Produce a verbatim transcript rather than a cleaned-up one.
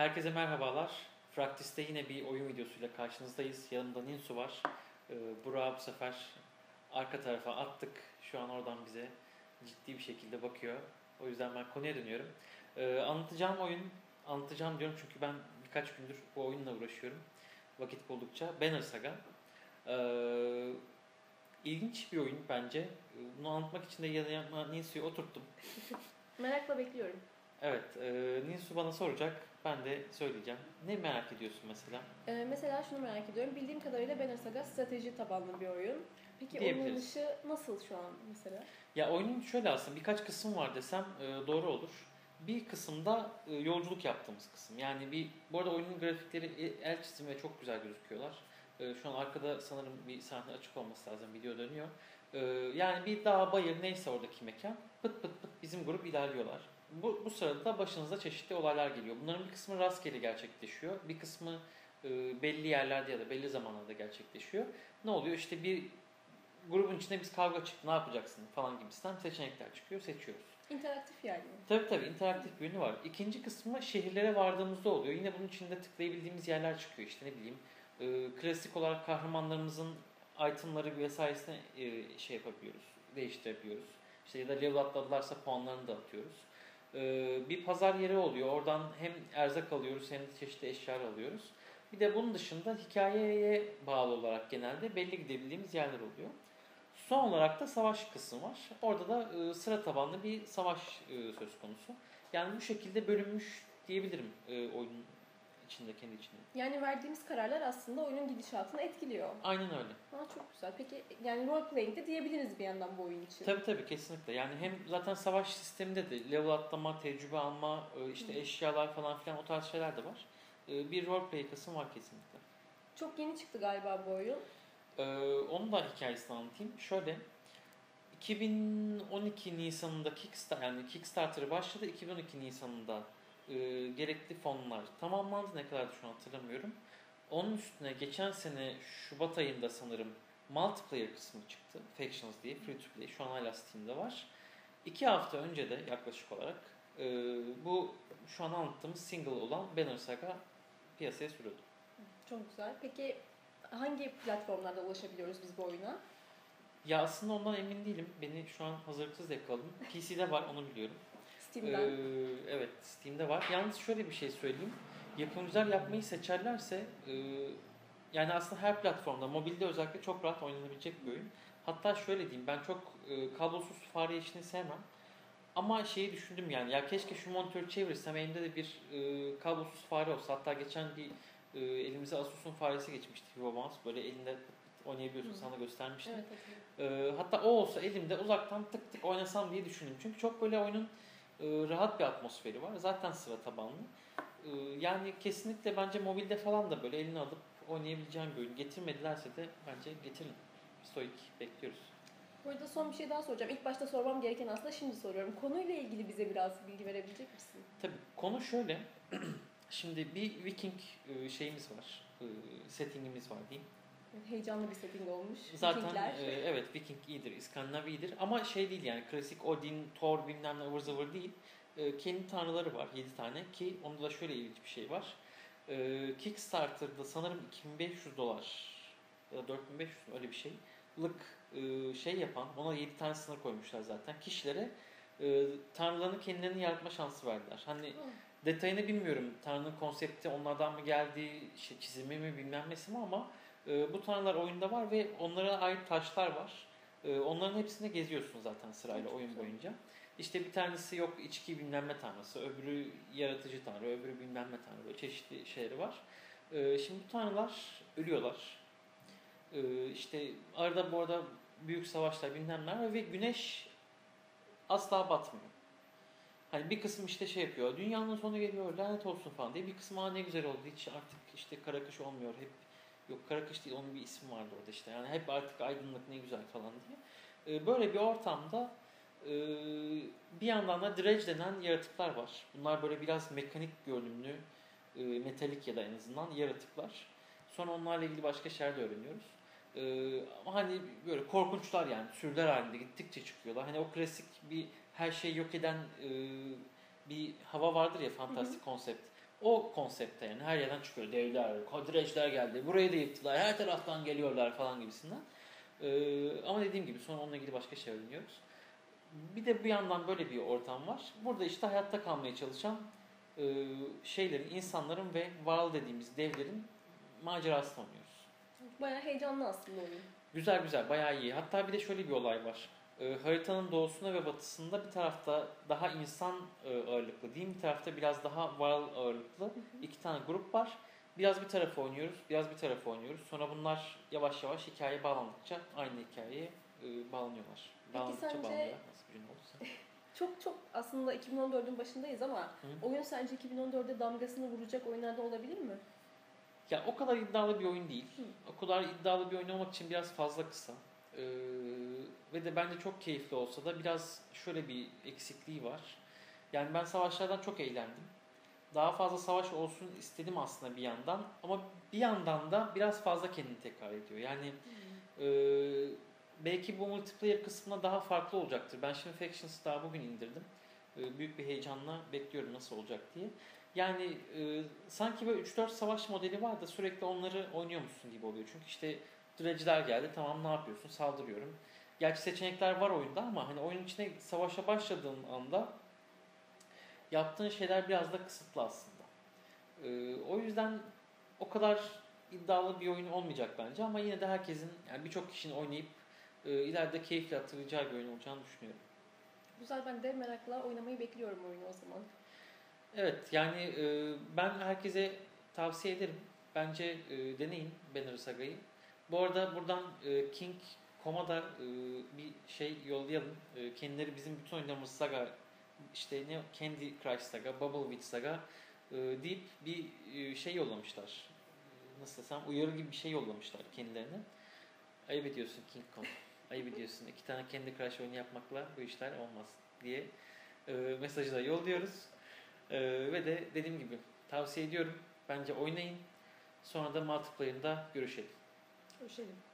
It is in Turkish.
Herkese merhabalar. Fraktis'te yine bir oyun videosuyla karşınızdayız. Yanımda Ninsu var. Ee, Burak'ı bu sefer arka tarafa attık. Şu an oradan bize ciddi bir şekilde bakıyor. O yüzden ben konuya dönüyorum. Ee, anlatacağım oyun, anlatacağım diyorum çünkü ben birkaç gündür bu oyunla uğraşıyorum. Vakit buldukça. Banner Saga. Ee, ilginç bir oyun bence. Bunu anlatmak için de yanıma Ninsu'yu oturttum. Merakla bekliyorum. Evet, e, Ninsu bana soracak, ben de söyleyeceğim. Ne merak ediyorsun mesela? Ee, mesela şunu merak ediyorum. Bildiğim kadarıyla Banner Saga strateji tabanlı bir oyun. Peki oynanışı nasıl şu an mesela? Ya oyunun şöyle aslında birkaç kısım var desem e, doğru olur. Bir kısımda e, yolculuk yaptığımız kısım. Yani bir, bu arada oyunun grafikleri e, el çizimi ve çok güzel gözüküyorlar. E, şu an arkada sanırım bir sahne açık olması lazım, video dönüyor. E, yani bir dağ, bayır neyse oradaki mekan, pıt pıt pıt bizim grup ilerliyorlar. Bu, bu sırada başınıza çeşitli olaylar geliyor. Bunların bir kısmı rastgele gerçekleşiyor. Bir kısmı e, belli yerlerde ya da belli zamanlarda gerçekleşiyor. Ne oluyor? İşte bir grubun içinde biz kavga çıktı, ne yapacaksın falan gibisinden seçenekler çıkıyor, seçiyoruz. İnteraktif yani. Tabii tabii interaktif bir yönü var. İkinci kısmı şehirlere vardığımızda oluyor. Yine bunun içinde tıklayabildiğimiz yerler çıkıyor. İşte ne bileyim e, klasik olarak kahramanlarımızın itemları vesairesine e, şey yapabiliyoruz, değiştirebiliyoruz. İşte ya da level atladılarsa puanlarını da atıyoruz. E, bir pazar yeri oluyor. Oradan hem erzak alıyoruz hem de çeşitli eşyalar alıyoruz. Bir de bunun dışında hikayeye bağlı olarak genelde belli gidebildiğimiz yerler oluyor. Son olarak da savaş kısmı var. Orada da e, sıra tabanlı bir savaş e, söz konusu. Yani bu şekilde bölünmüş diyebilirim e, oyunun içinde, kendi içinde. Yani verdiğimiz kararlar aslında oyunun gidişatını etkiliyor. Aynen öyle. Ha, çok güzel. Peki yani role playing de diyebiliriz bir yandan bu oyun için. Tabii tabii kesinlikle. Yani hem zaten savaş sisteminde de level atlama, tecrübe alma, e, işte Hı. eşyalar falan filan o tarz şeyler de var. E, bir role play kısmı var kesinlikle. Çok yeni çıktı galiba bu oyun. Ee, onun da hikayesini anlatayım. Şöyle, iki bin on iki Nisan'ında Kickstarter, yani Kickstarter başladı. iki bin on iki Nisan'ında e, gerekli fonlar tamamlandı. Ne kadar şu an hatırlamıyorum. Onun üstüne geçen sene Şubat ayında sanırım multiplayer kısmı çıktı. Factions diye, free to play. Şu an hala Steam'de var. İki hafta önce de yaklaşık olarak e, bu şu an anlattığımız single olan Banner Saga piyasaya sürüldü. Çok güzel. Peki hangi platformlarda ulaşabiliyoruz biz bu oyuna? Ya aslında ondan emin değilim. Beni şu an hazırlıksız yakaladım. P C'de var, onu biliyorum. Steam'den. Ee, evet, Steam'de var. Yalnız şöyle bir şey söyleyeyim. Yapımcılar yapmayı seçerlerse e, yani aslında her platformda, mobilde özellikle çok rahat oynanabilecek bir oyun. Hatta şöyle diyeyim, ben çok e, kablosuz fare işini sevmem. Ama şeyi düşündüm yani, ya keşke şu monitörü çevirsem, elimde de bir e, kablosuz fare olsa. Hatta geçen bir e, elimize Asus'un faresi geçmişti, Vivo Mouse. Böyle elinde oynayabiliyorsun, Hı. sana göstermiştim. Evet, ee, hatta o olsa elimde uzaktan tık tık oynasam diye düşündüm. Çünkü çok böyle oyunun e, rahat bir atmosferi var. Zaten sıra tabanlı. E, yani kesinlikle bence mobilde falan da böyle elini alıp oynayabileceğin bir oyun. Getirmedilerse de bence getirin. Stoik bekliyoruz. Burada son bir şey daha soracağım. İlk başta sormam gereken aslında şimdi soruyorum. Konuyla ilgili bize biraz bilgi verebilecek misin? Tabii konu şöyle. Şimdi bir Viking şeyimiz var. Settingimiz var diyeyim. Heyecanlı bir setting olmuş. Zaten e, evet Viking iyidir, İskandinav iyidir ama şey değil yani klasik Odin, Thor bilmem ne ıvır zıvır değil. E, kendi tanrıları var yedi tane ki onda da şöyle ilginç bir şey var. E, Kickstarter'da sanırım iki bin beş yüz dolar ya da dört bin beş yüz öyle bir şey lık e, şey yapan, ona yedi tane sınır koymuşlar zaten. Kişilere e, tanrılarını kendilerini yaratma şansı verdiler. Hani hmm. detayını bilmiyorum. Tanrı'nın konsepti onlardan mı geldi, şey, çizimi mi bilmem nesi mi ama e, bu tanrılar oyunda var ve onlara ait taşlar var. E, onların hepsini geziyorsun zaten sırayla oyun boyunca. İşte bir tanesi yok içki bilmem ne tanrısı, öbürü yaratıcı tanrı, öbürü bilmem ne tanrı, böyle çeşitli şeyleri var. E, şimdi bu tanrılar ölüyorlar. E, işte arada bu arada büyük savaşlar bilmem ne ve güneş asla batmıyor. Hani bir kısım işte şey yapıyor, dünyanın sonu geliyor, lanet olsun falan diye. Bir kısım ne güzel oldu, hiç artık işte kara kış olmuyor, hep yok kara kış değil, onun bir ismi vardı orada işte. Yani hep artık aydınlık ne güzel falan diye. Böyle bir ortamda bir yandan da dredge denen yaratıklar var. Bunlar böyle biraz mekanik görünümlü, metalik ya da en azından yaratıklar. Sonra onlarla ilgili başka şeyler de öğreniyoruz. Ama hani böyle korkunçlar yani, sürüler halinde gittikçe çıkıyorlar. Hani o klasik bir her şeyi yok eden bir hava vardır ya, fantastik konsept. O konsepte yani her yerden çıkıyor devler, dirençler geldi, burayı da yıktılar, her taraftan geliyorlar falan gibisinden. Ee, ama dediğim gibi sonra onunla ilgili başka şey öğreniyoruz. Bir de bir yandan böyle bir ortam var. Burada işte hayatta kalmaya çalışan e, şeylerin, insanların ve Varl dediğimiz devlerin macerasını oynuyoruz. Bayağı heyecanlı aslında oyun. Güzel güzel, bayağı iyi. Hatta bir de şöyle bir olay var. E, haritanın doğusunda ve batısında bir tarafta daha insan e, ağırlıklı diyeyim, bir tarafta biraz daha Varl ağırlıklı hı hı. iki tane grup var. Biraz bir tarafı oynuyoruz, biraz bir tarafı oynuyoruz. Sonra bunlar yavaş yavaş hikayeye bağlandıkça aynı hikayeye e, bağlanıyorlar. Peki sence çok çok aslında iki bin on dördün başındayız ama Hı? oyun sence iki bin on dörde damgasını vuracak oyunlarda olabilir mi? Ya o kadar iddialı bir oyun değil. Hı. O kadar iddialı bir oyun olmak için biraz fazla kısa. Ee, ve de bence çok keyifli olsa da biraz şöyle bir eksikliği var. Yani ben savaşlardan çok eğlendim. Daha fazla savaş olsun istedim aslında bir yandan. Ama bir yandan da biraz fazla kendini tekrar ediyor. Yani Hı. e, belki bu multiplayer kısmında daha farklı olacaktır. Ben şimdi Factions'ı daha bugün indirdim. Ee, büyük bir heyecanla bekliyorum nasıl olacak diye. Yani e, sanki böyle üç dört savaş modeli var da sürekli onları oynuyormuşsun gibi oluyor. Çünkü işte dredge'ler geldi, tamam ne yapıyorsun? Saldırıyorum. Gerçi seçenekler var oyunda ama hani oyunun içine savaşa başladığın anda yaptığın şeyler biraz da kısıtlı aslında. Ee, o yüzden o kadar iddialı bir oyun olmayacak bence ama yine de herkesin, yani birçok kişinin oynayıp e, ileride keyifle hatırlayacağı bir oyun olacağını düşünüyorum. Güzel, ben de merakla oynamayı bekliyorum oyunu o zaman. Evet, yani e, ben herkese tavsiye ederim. Bence e, deneyin Banner Saga'yı. Bu arada buradan e, King nokta com'a da e, bir şey yollayalım. E, kendileri bizim bütün oynadığımız saga, işte ne Candy Crush Saga, Bubble Witch Saga e, deyip bir e, şey yollamışlar. Nasıl desem, uyarı gibi bir şey yollamışlar kendilerine. Ayıp ediyorsun King nokta com. Ayıp ediyorsun. İki tane Candy Crush oyunu yapmakla bu işler olmaz diye e, mesajı da yolluyoruz. Ee, ve de dediğim gibi tavsiye ediyorum. Bence oynayın. Sonra da multiplayer'da görüşelim. Görüşelim.